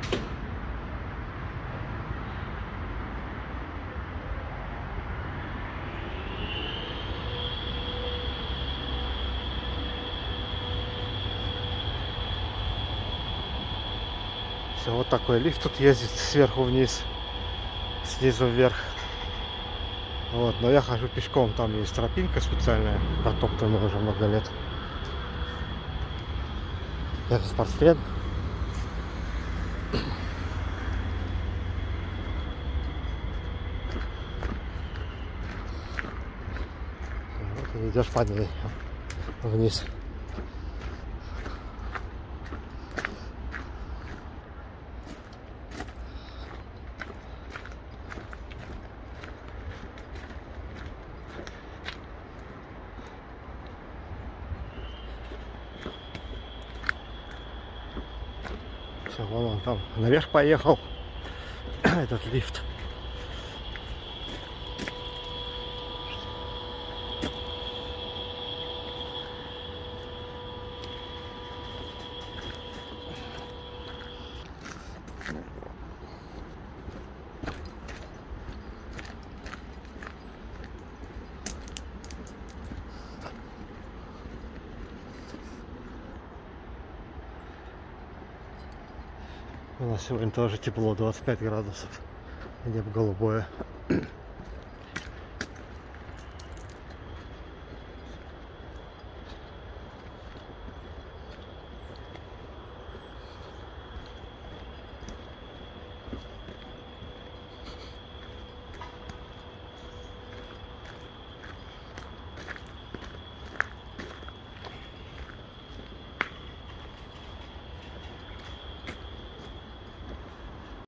Все, вот такой лифт тут ездит сверху вниз, снизу вверх. Вот, но я хожу пешком, там есть тропинка специальная, протоптанная уже много лет. Я же спортсмен. Вот, и идешь по ней вниз. Все, вон он там наверх поехал, этот лифт. У нас сегодня тоже тепло, 25 градусов, небо голубое.